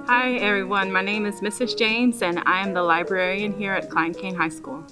Hi everyone, my name is Mrs. James and I am the librarian here at Klein-Cain High School.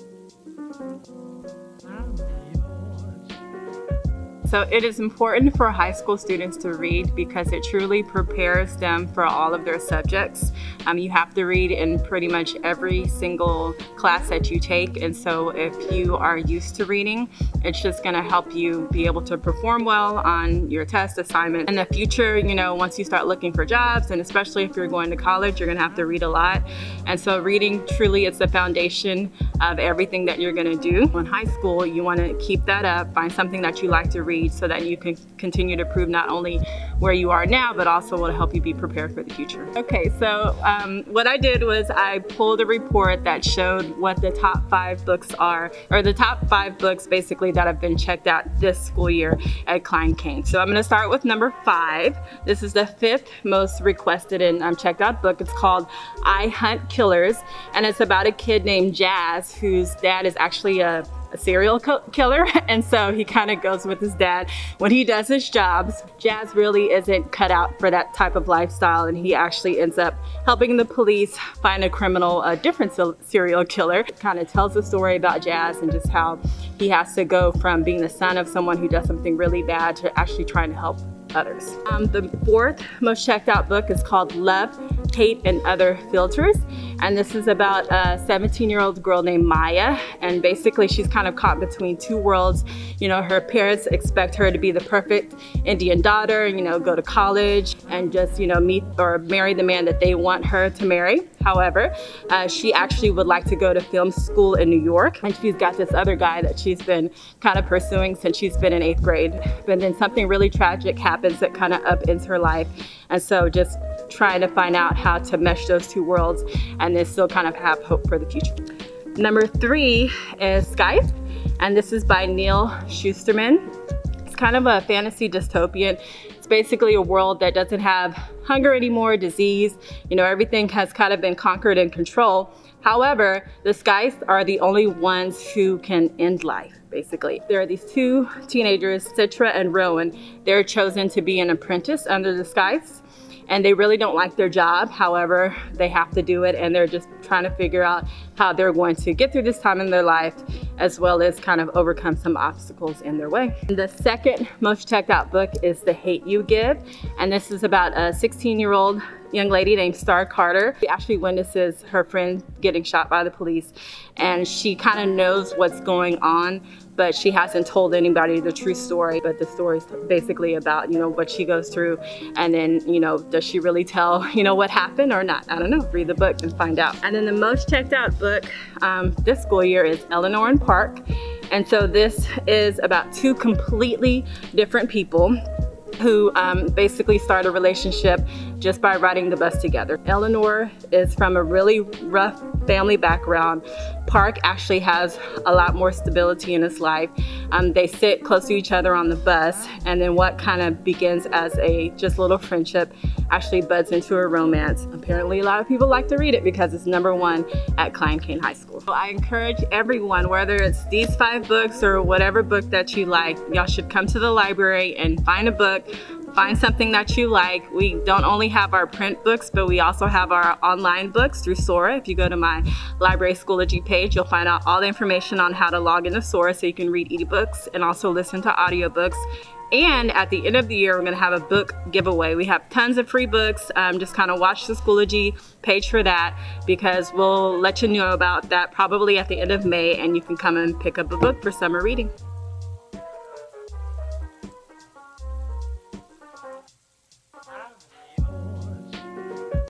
So it is important for high school students to read because it truly prepares them for all of their subjects. You have to read in pretty much every single class that you take, and so if you are used to reading, it's just going to help you be able to perform well on your test assignment. In the future, you know, once you start looking for jobs, and especially if you're going to college, you're going to have to read a lot. And so reading truly is the foundation of everything that you're going to do. In high school, you want to keep that up, find something that you like to read so that you can continue to prove not only where you are now, but also will help you be prepared for the future. Okay, so what I did was I pulled a report that showed what the top 5 books are, or the top 5 books basically that have been checked out this school year at Klein-Cain. So I'm going to start with number 5. This is the 5th most requested and checked out book. It's called I Hunt Killers, and it's about a kid named Jazz whose dad is actually a serial killer, and so he kind of goes with his dad when he does his jobs. Jazz really isn't cut out for that type of lifestyle, and he actually ends up helping the police find a criminal, a different serial killer. It kind of tells the story about Jazz and just how he has to go from being the son of someone who does something really bad to actually trying to help others. The 4th most checked out book is called Love, Hate, and Other Filters, and this is about a 17-year-old girl named Maya, and basically she's kind of caught between 2 worlds. You know, her parents expect her to be the perfect Indian daughter, you know, go to college and just, you know, meet or marry the man that they want her to marry. However, she actually would like to go to film school in New York, and she's got this other guy that she's been kind of pursuing since she's been in 8th grade. But then something really tragic happens that kind of upends her life, and so just trying to find out how to mesh those 2 worlds and then still kind of have hope for the future. Number 3 is Skype, and this is by Neil Shusterman. It's kind of a fantasy dystopian. It's basically a world that doesn't have hunger anymore, disease, you know, everything has kind of been conquered and controlled. However, the Skies are the only ones who can end life, basically. There are these 2 teenagers, Citra and Rowan. They're chosen to be an apprentice under the Skies, and they really don't like their job. However, they have to do it, and they're just trying to figure out how they're going to get through this time in their life, as well as kind of overcome some obstacles in their way. The 2nd most checked out book is The Hate You Give, and this is about a 16-year-old young lady named Star Carter. She actually witnesses her friend getting shot by the police, and she kind of knows what's going on, but she hasn't told anybody the true story. But the story's basically about, you know, what she goes through, and then, you know, does she really tell, you know, what happened or not? I don't know. Read the book and find out. And then the most checked out book this school year is Eleanor and Park, and so this is about 2 completely different people who basically start a relationship just by riding the bus together. Eleanor is from a really rough family background. Park actually has a lot more stability in his life. They sit close to each other on the bus, and then what kind of begins as a just little friendship actually buds into a romance. Apparently a lot of people like to read it because it's number 1 at Klein-Cain High School. So I encourage everyone, whether it's these 5 books or whatever book that you like, y'all should come to the library and find a book, find something that you like. We don't only have our print books, but we also have our online books through Sora. If you go to my library Schoology page, you'll find out all the information on how to log into Sora so you can read ebooks and also listen to audiobooks. And at the end of the year, we're gonna have a book giveaway. We have tons of free books. Just kind of watch the Schoology page for that, because we'll let you know about that probably at the end of May, and you can come and pick up a book for summer reading.